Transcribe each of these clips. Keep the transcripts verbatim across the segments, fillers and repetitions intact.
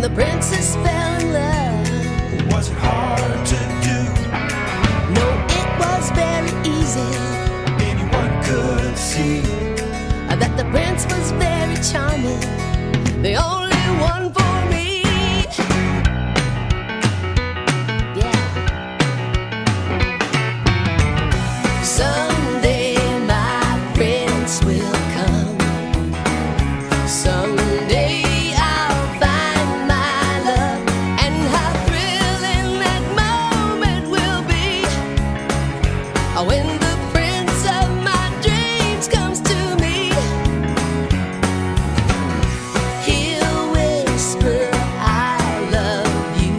the princess fell in love. Was it hard to do? No, it was very easy. Anyone could see That the prince was very charming, the only one for me. Yeah. Someday my prince will come. Someday I'll find my love, and how thrilling that moment will be when the prince of my dreams comes to me. He'll whisper, I love you,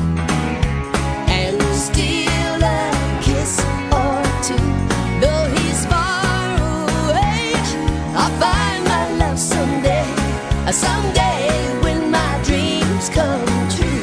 and steal a kiss or two. Though he's far away, I'll find my love someday, someday when my dreams come true.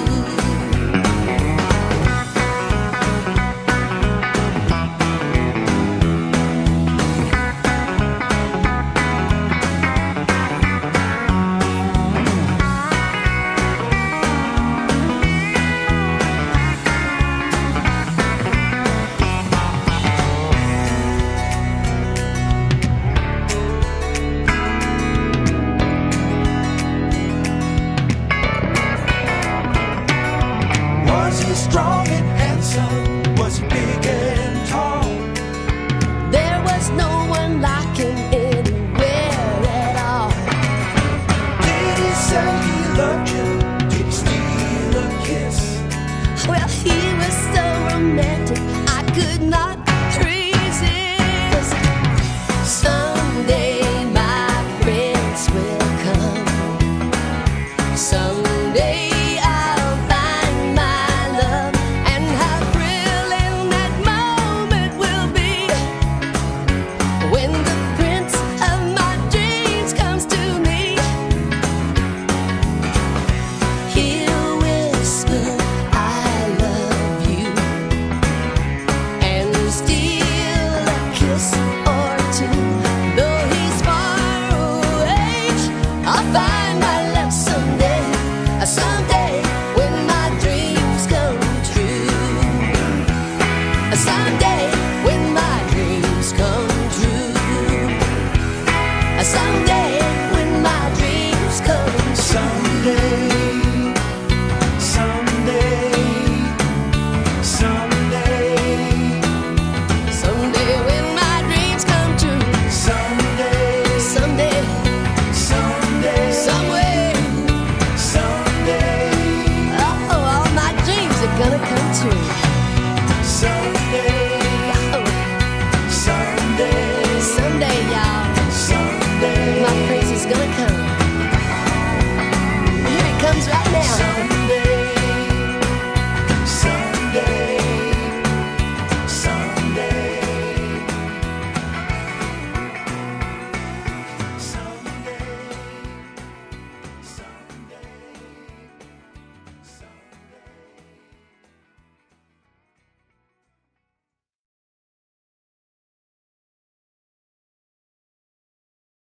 Was he strong and handsome? Was he big and tall? There was no one like him anywhere at all. Did he sell